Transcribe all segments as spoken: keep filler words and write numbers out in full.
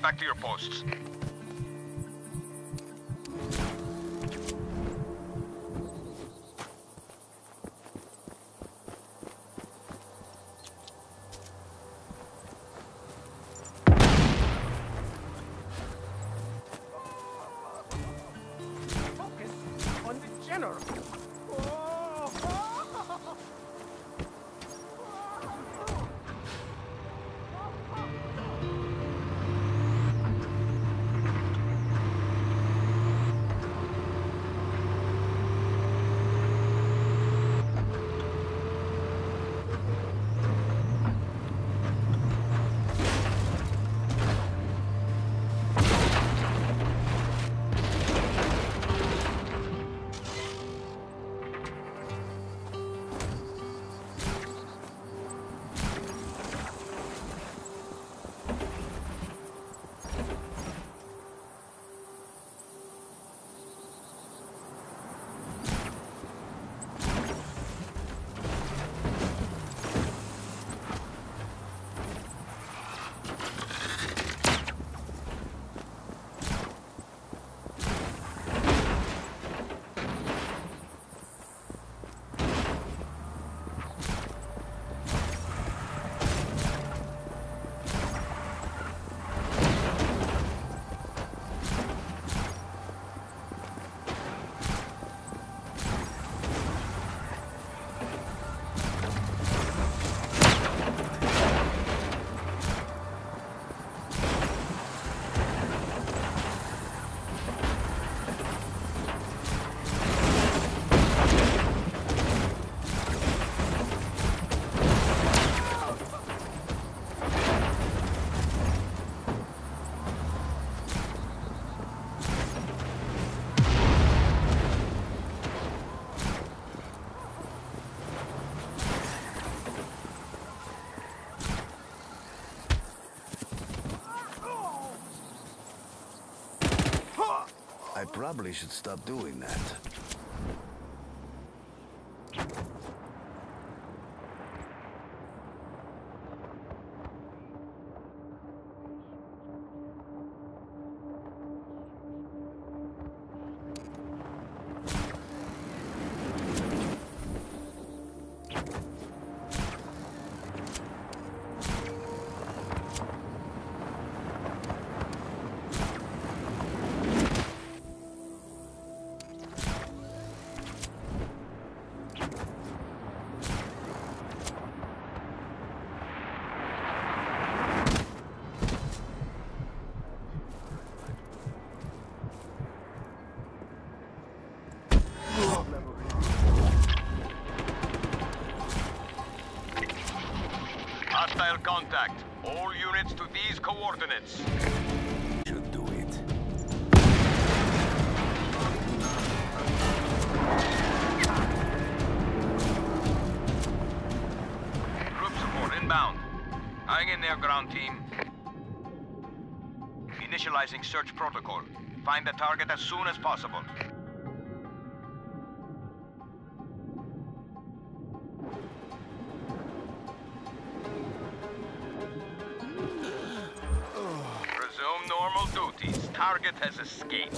back to your posts. I probably should stop doing that. Hostile contact. All units to these coordinates. Should do it. Group support inbound. Hang in there, ground team. Initializing search protocol. Find the target as soon as possible. Resume normal duties. Target has escaped.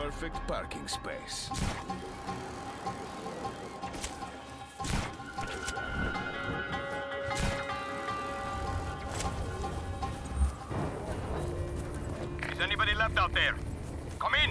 perfect parking space. Is anybody left out there? Come in!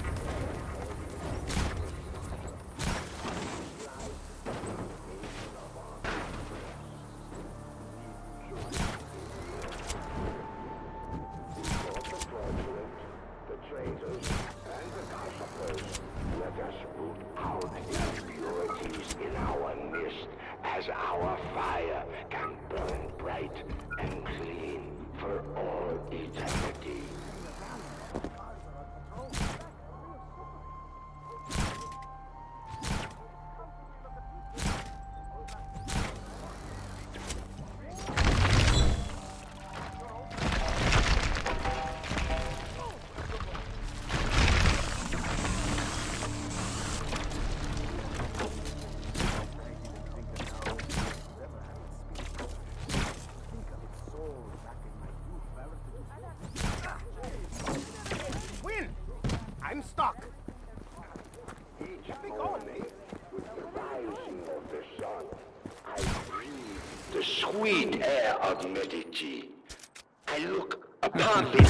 As our fire can burn bright and clean for all eternity. I'm stuck. Each morning, with the rising of the sun, I breathe the sweet air of Medici. I look upon the...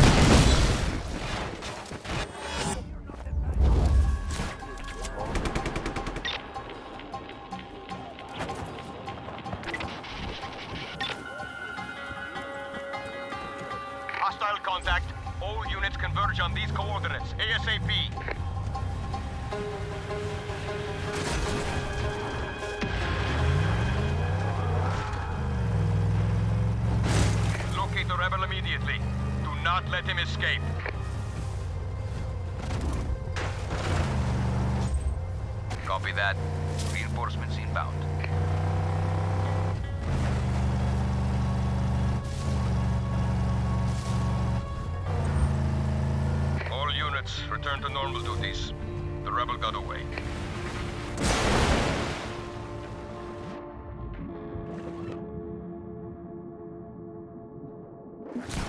Hostile contact. All units converge on these coordinates, ASAP. Locate the rebel immediately. Do not let him escape. Copy that. Reinforcements inbound. Return to normal duties. The rebel got away. You